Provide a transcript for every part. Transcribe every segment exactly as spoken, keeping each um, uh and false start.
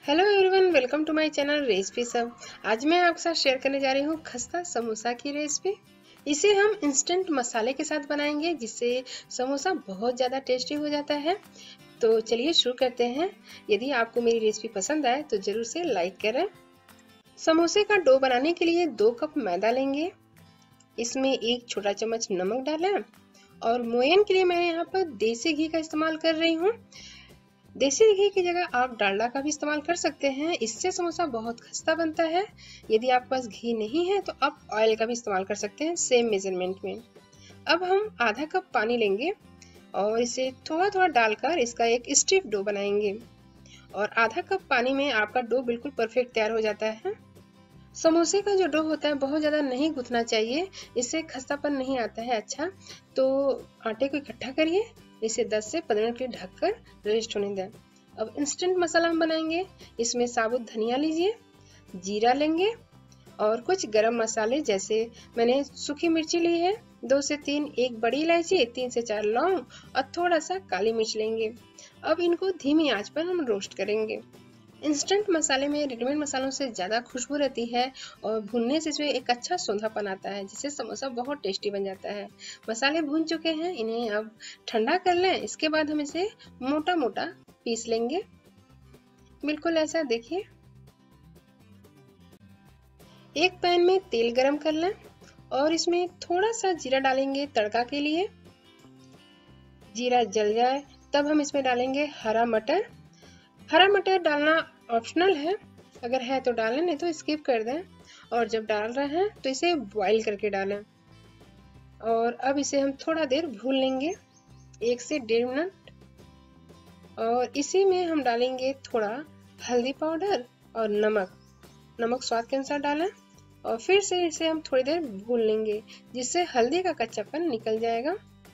Hello everyone, welcome to my channel recipe सब। आज मैं आपके साथ शेयर करने जा रही हूँ खस्ता समोसा की रेसिपी। इसे हम इंस्टेंट मसाले के साथ बनाएंगे, जिससे समोसा बहुत ज़्यादा टेस्टी हो जाता है। तो चलिए शुरू करते हैं। यदि आपको मेरी रेसिपी पसंद आए तो ज़रूर से लाइक करें। समोसे का डो बनाने के लिए दो कप मैदा लेंगे। इसमें एक छोटा चम्मच नमक डालें और मोयन के लिए मैं यहाँ पर देसी घी का इस्तेमाल कर रही हूँ। देसी घी की जगह आप डालडा का भी इस्तेमाल कर सकते हैं, इससे समोसा बहुत खस्ता बनता है। यदि आपके पास घी नहीं है तो आप ऑयल का भी इस्तेमाल कर सकते हैं, सेम मेजरमेंट में। अब हम आधा कप पानी लेंगे और इसे थोड़ा थोड़ा डालकर इसका एक स्टिफ डो बनाएंगे। और आधा कप पानी में आपका डो बिल्कुल परफेक्ट तैयार हो जाता है। समोसे का जो डो होता है बहुत ज़्यादा नहीं गूंथना चाहिए, इससे खस्तापन नहीं आता है अच्छा। तो आटे को इकट्ठा करिए, इसे दस से पंद्रह मिनट के लिए ढककर रेस्ट होने दें। अब इंस्टेंट मसाला हम बनाएंगे। इसमें साबुत धनिया लीजिए, जीरा लेंगे और कुछ गरम मसाले, जैसे मैंने सूखी मिर्ची ली है दो से तीन, एक बड़ी इलायची, तीन से चार लौंग और थोड़ा सा काली मिर्च लेंगे। अब इनको धीमी आंच पर हम रोस्ट करेंगे। इंस्टेंट मसाले में रेडीमेड मसालों से ज़्यादा खुशबू रहती है और भुनने से इसमें एक अच्छा सौंधापन आता है, जिससे समोसा बहुत टेस्टी बन जाता है। मसाले भून चुके हैं, इन्हें अब ठंडा कर लें। इसके बाद हम इसे मोटा मोटा पीस लेंगे, बिल्कुल ऐसा। देखिए, एक पैन में तेल गरम कर लें और इसमें थोड़ा सा जीरा डालेंगे तड़का के लिए। जीरा जल जाए तब हम इसमें डालेंगे हरा मटर। हरा मटर डालना ऑप्शनल है, अगर है तो डालें, नहीं तो स्किप कर दें। और जब डाल रहे हैं तो इसे बॉईल करके डालें। और अब इसे हम थोड़ा देर भून लेंगे, एक से डेढ़ मिनट। और इसी में हम डालेंगे थोड़ा हल्दी पाउडर और नमक। नमक स्वाद के अनुसार डालें और फिर से इसे हम थोड़ी देर भून लेंगे, जिससे हल्दी का कच्चापन निकल जाएगा।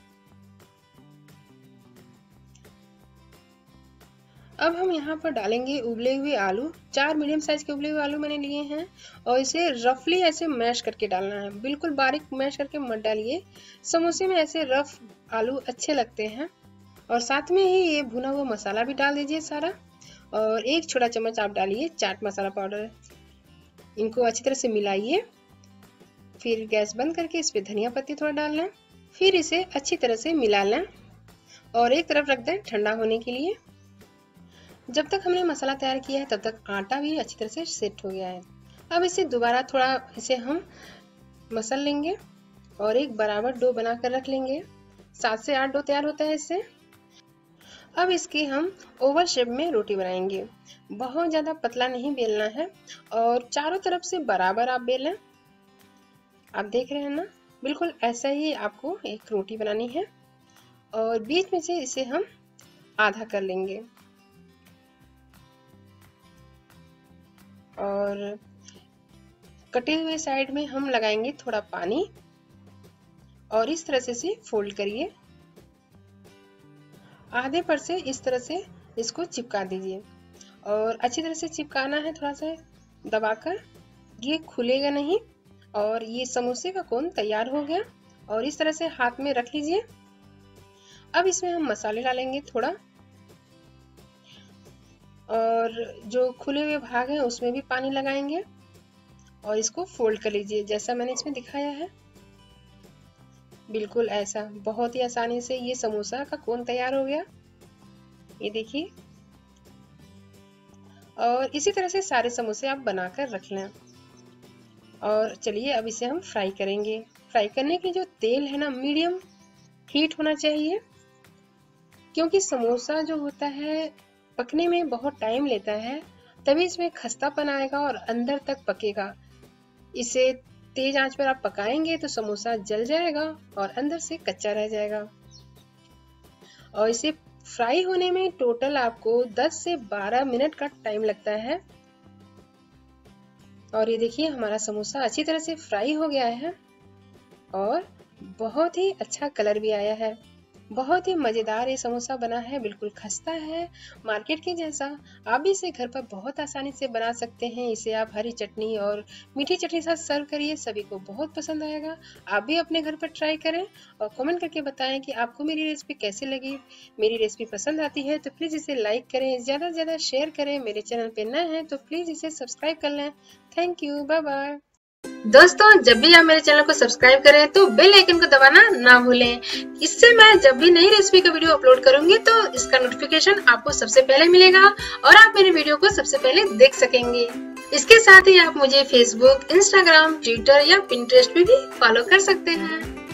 अब हम यहाँ पर डालेंगे उबले हुए आलू। चार मीडियम साइज के उबले हुए आलू मैंने लिए हैं और इसे रफली ऐसे मैश करके डालना है, बिल्कुल बारीक मैश करके मत डालिए। समोसे में ऐसे रफ आलू अच्छे लगते हैं। और साथ में ही ये भुना हुआ मसाला भी डाल दीजिए सारा। और एक छोटा चम्मच आप डालिए चाट मसाला पाउडर। इनको अच्छी तरह से मिलाइए। फिर गैस बंद करके इस पर धनिया पत्ती थोड़ा डाल लें। फिर इसे अच्छी तरह से मिला लें और एक तरफ रख दें ठंडा होने के लिए। जब तक हमने मसाला तैयार किया है तब तक आटा भी अच्छी तरह से सेट हो गया है। अब इसे दोबारा थोड़ा इसे हम मसल लेंगे और एक बराबर डो बनाकर रख लेंगे। सात से आठ डो तैयार होता है इससे। अब इसकी हम ओवल शेप में रोटी बनाएंगे। बहुत ज़्यादा पतला नहीं बेलना है और चारों तरफ से बराबर आप बेलें। आप देख रहे हैं ना, बिल्कुल ऐसा ही आपको एक रोटी बनानी है। और बीच में से इसे हम आधा कर लेंगे और कटे हुए साइड में हम लगाएंगे थोड़ा पानी और इस तरह से इसे फोल्ड करिए। आधे पर से इस तरह से इसको चिपका दीजिए और अच्छी तरह से चिपकाना है, थोड़ा सा दबाकर। ये खुलेगा नहीं। और ये समोसे का कोन तैयार हो गया और इस तरह से हाथ में रख लीजिए। अब इसमें हम मसाले डालेंगे थोड़ा, और जो खुले हुए भाग हैं उसमें भी पानी लगाएंगे और इसको फोल्ड कर लीजिए, जैसा मैंने इसमें दिखाया है, बिल्कुल ऐसा। बहुत ही आसानी से ये समोसा का कोन तैयार हो गया, ये देखिए। और इसी तरह से सारे समोसे आप बनाकर रख लें। और चलिए अब इसे हम फ्राई करेंगे। फ्राई करने के जो तेल है ना, मीडियम हीट होना चाहिए, क्योंकि समोसा जो होता है पकने में बहुत टाइम लेता है, तभी इसमें खस्तापन आएगा और अंदर तक पकेगा। इसे तेज आंच पर आप पकाएंगे तो समोसा जल जाएगा और अंदर से कच्चा रह जाएगा। और इसे फ्राई होने में टोटल आपको दस से बारह मिनट का टाइम लगता है। और ये देखिए, हमारा समोसा अच्छी तरह से फ्राई हो गया है और बहुत ही अच्छा कलर भी आया है। बहुत ही मज़ेदार ये समोसा बना है, बिल्कुल खस्ता है, मार्केट के जैसा। आप भी इसे घर पर बहुत आसानी से बना सकते हैं। इसे आप हरी चटनी और मीठी चटनी के साथ सर्व करिए, सभी को बहुत पसंद आएगा। आप भी अपने घर पर ट्राई करें और कमेंट करके बताएं कि आपको मेरी रेसिपी कैसी लगी। मेरी रेसिपी पसंद आती है तो प्लीज़ इसे लाइक करें, ज़्यादा से ज़्यादा शेयर करें। मेरे चैनल पर नए हैं तो प्लीज़ इसे सब्सक्राइब कर लें। Thank you, bye bye. दोस्तों, जब भी आप मेरे चैनल को सब्सक्राइब करें तो बेल आइकन को दबाना ना भूलें। इससे मैं जब भी नई रेसिपी का वीडियो अपलोड करूंगी तो इसका नोटिफिकेशन आपको सबसे पहले मिलेगा और आप मेरे वीडियो को सबसे पहले देख सकेंगे। इसके साथ ही आप मुझे फेसबुक, इंस्टाग्राम, ट्विटर या पिंटरेस्ट पे भी फॉलो कर सकते हैं।